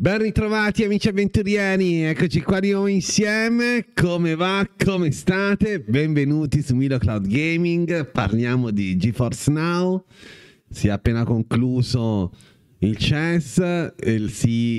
Ben ritrovati amici avventurieri, eccoci qua di nuovo insieme. Come va? Come state? Benvenuti su Milo Cloud Gaming. Parliamo di GeForce Now. Si è appena concluso il CES, il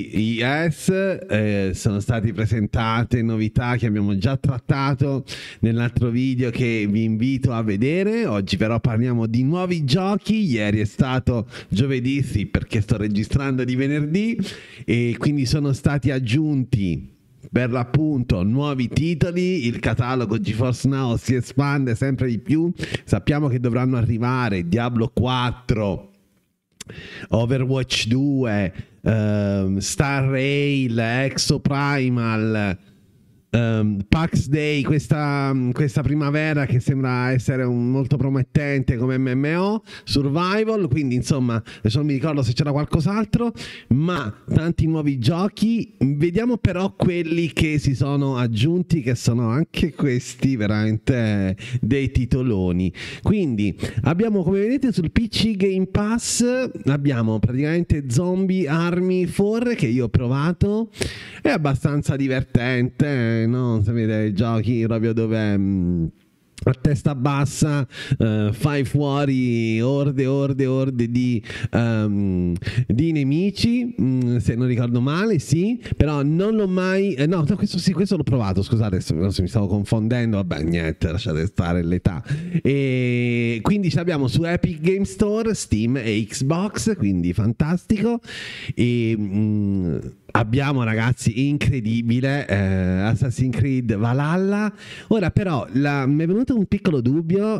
CES, sono state presentate novità che abbiamo già trattato nell'altro video che vi invito a vedere. Oggi però parliamo di nuovi giochi. Ieri è stato giovedì, sì, perché sto registrando di venerdì, e quindi sono stati aggiunti per l'appunto nuovi titoli. Il catalogo GeForce Now si espande sempre di più. Sappiamo che dovranno arrivare Diablo 4, Overwatch 2, Star Rail, Exoprimal, PAX Day questa primavera, che sembra essere molto promettente come MMO Survival. Quindi insomma, adesso non mi ricordo se c'era qualcos'altro, ma tanti nuovi giochi. Vediamo però quelli che si sono aggiunti, che sono anche questi veramente dei titoloni. Quindi abbiamo, come vedete sul PC Game Pass, abbiamo praticamente Zombie Army 4, che io ho provato, è abbastanza divertente, no? Sapete, i giochi proprio dove a testa bassa fai fuori orde di nemici, se non ricordo male, sì, però non l'ho mai no, questo l'ho provato, scusate se mi stavo confondendo, vabbè, niente, lasciate stare l'età. E quindi ce l'abbiamo su Epic Game Store, Steam e Xbox, quindi fantastico. E abbiamo, ragazzi, incredibile, Assassin's Creed Valhalla. Ora però mi è venuto un piccolo dubbio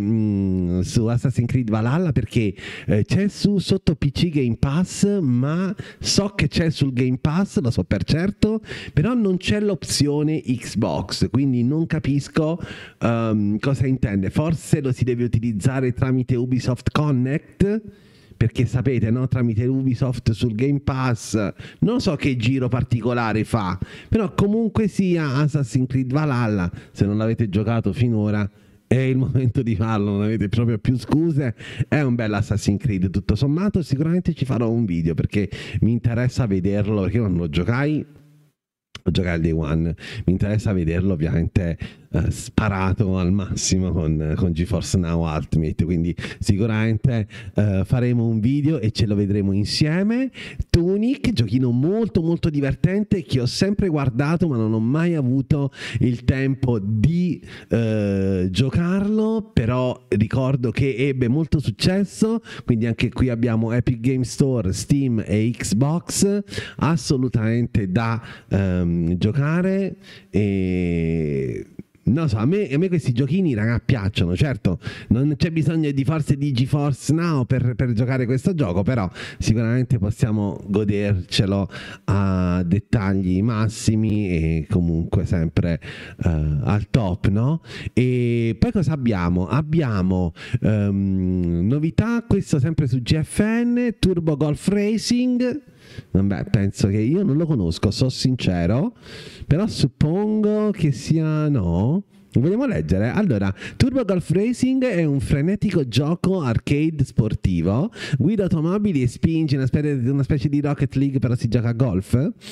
su Assassin's Creed Valhalla, perché c'è sotto PC Game Pass, ma so che c'è sul Game Pass, lo so per certo, però non c'è l'opzione Xbox, quindi non capisco cosa intende. Forse lo si deve utilizzare tramite Ubisoft Connect, perché sapete, no, tramite Ubisoft sul Game Pass non so che giro particolare fa, però comunque sia Assassin's Creed Valhalla, se non l'avete giocato finora è il momento di farlo, non avete proprio più scuse. È un bel Assassin's Creed tutto sommato. Sicuramente ci farò un video perché mi interessa vederlo, perché io non lo giocai, ho giocato al Day One, mi interessa vederlo ovviamente sparato al massimo con GeForce Now Ultimate, quindi sicuramente faremo un video e ce lo vedremo insieme. Tunic, giochino molto molto divertente che ho sempre guardato ma non ho mai avuto il tempo di giocarlo, però ricordo che ebbe molto successo, quindi anche qui abbiamo Epic Game Store, Steam e Xbox, assolutamente da giocare. E non so, a me questi giochini, raga, piacciono. Certo, non c'è bisogno di forse di GeForce Now per giocare questo gioco, però sicuramente possiamo godercelo a dettagli massimi e comunque sempre al top, no? E poi cosa abbiamo? Abbiamo novità, questo sempre su GFN, Turbo Golf Racing. Vabbè, penso che io non lo conosco, sono sincero, però suppongo che sia, no? Vogliamo leggere? Allora, Turbo Golf Racing è un frenetico gioco arcade sportivo, guida automobili e spingi, una specie di Rocket League, però si gioca a golf.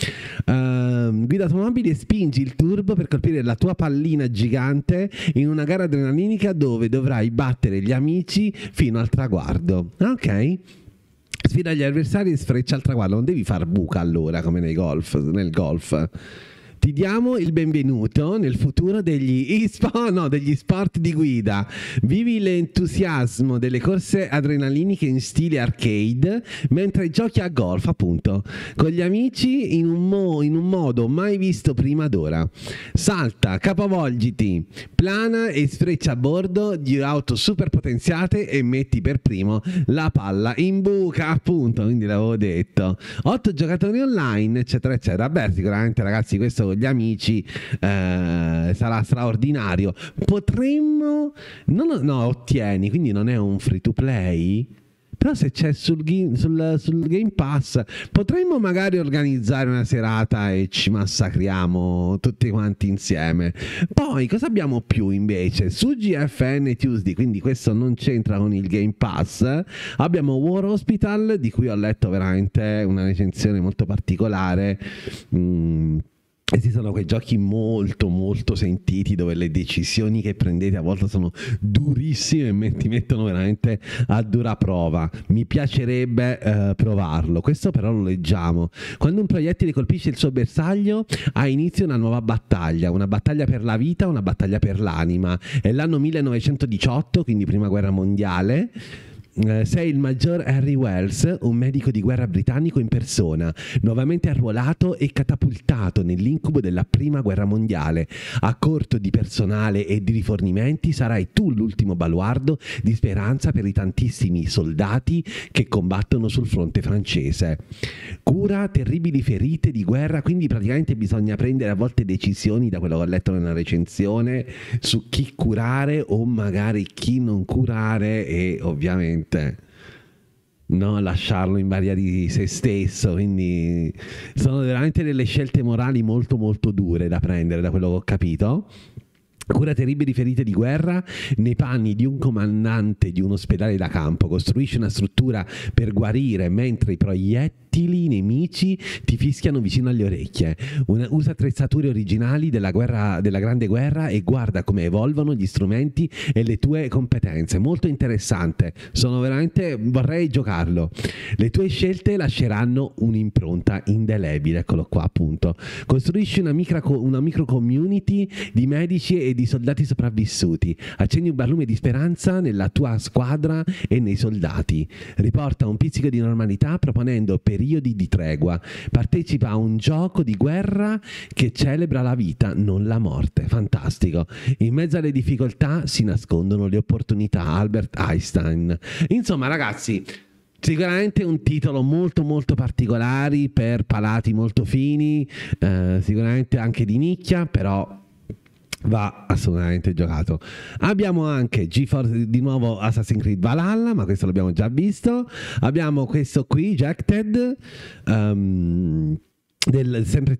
Guida automobili e spingi il turbo per colpire la tua pallina gigante in una gara adrenalinica dove dovrai battere gli amici fino al traguardo. Ok? Sfida gli avversari e sfreccia al traguardo. Non devi far buca allora, come nel golf. Ti diamo il benvenuto nel futuro degli sport di guida. Vivi l'entusiasmo delle corse adrenaliniche in stile arcade mentre giochi a golf, appunto, con gli amici in un modo mai visto prima d'ora. Salta, capovolgiti, plana e sfreccia a bordo di auto super potenziate e metti per primo la palla in buca, appunto, quindi l'avevo detto. 8 giocatori online, eccetera eccetera. Beh, sicuramente, ragazzi, questo con gli amici sarà straordinario. Potremmo ottieni, quindi non è un free to play, Però se c'è sul Game Pass potremmo magari organizzare una serata e ci massacriamo tutti quanti insieme. Poi cosa abbiamo più invece? Su GFN Tuesday, quindi questo non c'entra con il Game Pass, abbiamo War Hospital, di cui ho letto veramente una recensione molto particolare. Esistono quei giochi molto molto sentiti dove le decisioni che prendete a volte sono durissime e ti mettono veramente a dura prova. Mi piacerebbe provarlo. Questo però lo leggiamo: quando un proiettile colpisce il suo bersaglio ha inizio una nuova battaglia, una battaglia per la vita, una battaglia per l'anima. È l'anno 1918, quindi prima guerra mondiale. Sei il maggior Harry Wells, un medico di guerra britannico in persona, nuovamente arruolato e catapultato nell'incubo della prima guerra mondiale. A corto di personale e di rifornimenti sarai tu l'ultimo baluardo di speranza per i tantissimi soldati che combattono sul fronte francese. Cura terribili ferite di guerra, quindi praticamente bisogna prendere a volte decisioni, da quello che ho letto nella recensione, su chi curare o magari chi non curare, e ovviamente no, lasciarlo in balia di se stesso. Quindi sono veramente delle scelte morali molto molto dure da prendere, da quello che ho capito. Cura terribili ferite di guerra nei panni di un comandante di un ospedale da campo. Costruisce una struttura per guarire mentre i proiettili nemici ti fischiano vicino alle orecchie. Usa attrezzature originali della Grande Guerra e guarda come evolvono gli strumenti e le tue competenze. Molto interessante. Vorrei giocarlo. Le tue scelte lasceranno un'impronta indelebile. Eccolo qua, appunto. Costruisci una micro community di medici e di soldati sopravvissuti. Accendi un barlume di speranza nella tua squadra e nei soldati. Riporta un pizzico di normalità proponendo periodi di tregua. Partecipa a un gioco di guerra che celebra la vita, non la morte. Fantastico. In mezzo alle difficoltà si nascondono le opportunità. Albert Einstein. Insomma, ragazzi, sicuramente un titolo molto molto particolare per palati molto fini, sicuramente anche di nicchia, però va assolutamente giocato. Abbiamo anche GeForce, di nuovo Assassin's Creed Valhalla, ma questo l'abbiamo già visto. Abbiamo questo qui, Jacked, del sempre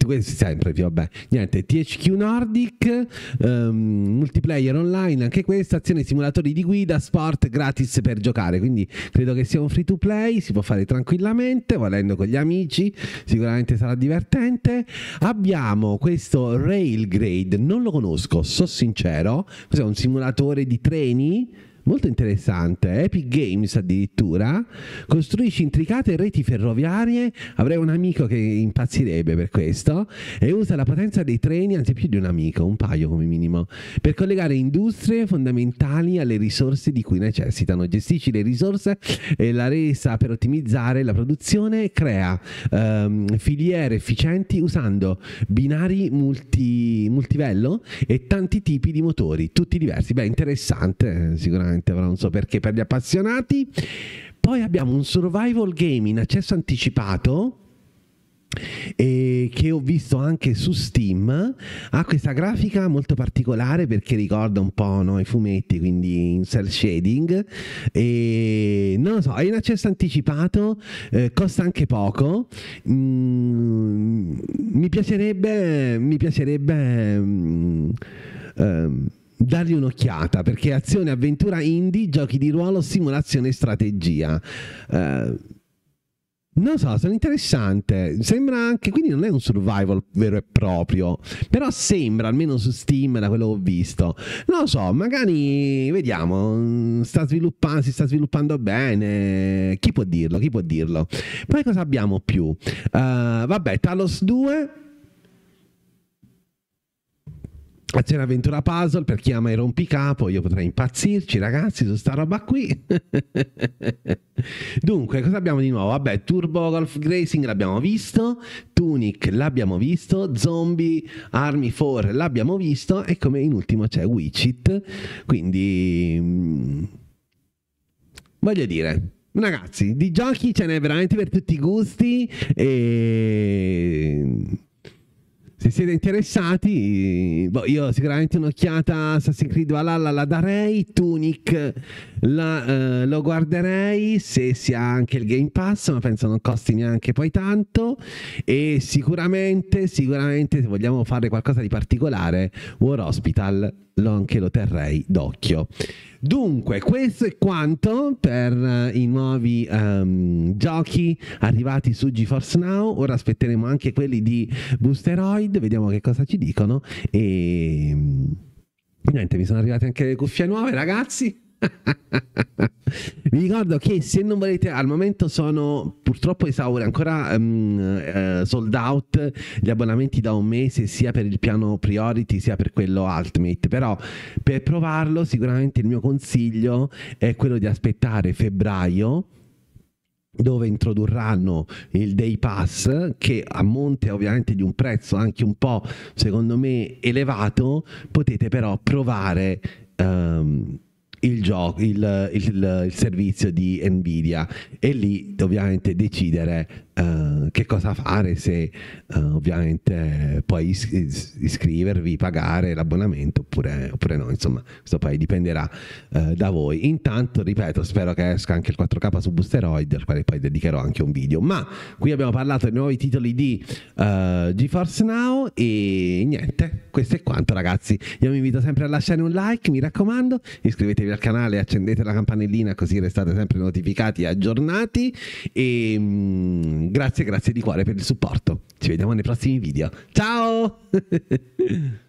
THQ Nordic, multiplayer online, anche questa, azione simulatori di guida, sport, gratis per giocare, quindi credo che sia un free to play, si può fare tranquillamente volendo con gli amici, sicuramente sarà divertente. Abbiamo questo Railgrade, non lo conosco, so sincero, cos'è, un simulatore di treni? Molto interessante. Epic Games addirittura. Costruisci intricate reti ferroviarie. Avrei un amico che impazzirebbe per questo. E usa la potenza dei treni, anzi più di un amico, un paio come minimo, per collegare industrie fondamentali alle risorse di cui necessitano. Gestisci le risorse e la resa per ottimizzare la produzione. Crea filiere efficienti usando binari multivello e tanti tipi di motori, tutti diversi. Beh, interessante, sicuramente però non so perché, per gli appassionati. Poi abbiamo un survival game in accesso anticipato che ho visto anche su Steam. Ha questa grafica molto particolare perché ricorda un po', no, i fumetti, quindi in cel shading, e non lo so, è in accesso anticipato, costa anche poco. Mi piacerebbe dargli un'occhiata, perché azione, avventura indie, giochi di ruolo, simulazione e strategia. Non so, sono interessante. Sembra anche, quindi non è un survival vero e proprio, però sembra, almeno su Steam, da quello che ho visto. Non lo so, magari vediamo. Si sta sviluppando bene. Chi può dirlo? Poi cosa abbiamo più? Vabbè, Talos 2. Azione avventura puzzle per chi ama i rompicapo. Io potrei impazzirci, ragazzi, su sta roba qui. Dunque, cosa abbiamo di nuovo? Vabbè, Turbo Golf Racing l'abbiamo visto, Tunic l'abbiamo visto, Zombie Army 4 l'abbiamo visto, e come in ultimo c'è Witchit. Quindi voglio dire, ragazzi, di giochi ce n'è veramente per tutti i gusti, e se siete interessati, io sicuramente un'occhiata a Assassin's Creed Valhalla la darei. Tunic Lo guarderei se si ha anche il Game Pass, ma penso non costi neanche poi tanto. E sicuramente se vogliamo fare qualcosa di particolare, War Hospital anche lo terrei d'occhio. Dunque, questo è quanto per i nuovi giochi arrivati su GeForce Now. Ora aspetteremo anche quelli di Boosteroid, vediamo che cosa ci dicono. E niente, mi sono arrivate anche le cuffie nuove, ragazzi. Vi ricordo che se non volete, al momento sono purtroppo ancora sold out gli abbonamenti da un mese, sia per il piano Priority sia per quello Ultimate. Però per provarlo sicuramente il mio consiglio è quello di aspettare febbraio, dove introdurranno il Day Pass, che a monte ovviamente di un prezzo anche un po' secondo me elevato. Potete però provare il servizio di Nvidia, e lì ovviamente decidere che cosa fare, se ovviamente poi iscrivervi, pagare l'abbonamento oppure no. Insomma, questo poi dipenderà da voi. Intanto, ripeto, spero che esca anche il 4K su Boosteroid, al quale poi dedicherò anche un video. Ma qui abbiamo parlato dei nuovi titoli di GeForce Now e niente, questo è quanto, ragazzi. Io vi invito sempre a lasciare un like, mi raccomando, iscrivetevi al canale e accendete la campanellina, così restate sempre notificati e aggiornati. E grazie di cuore per il supporto. Ci vediamo nei prossimi video. Ciao!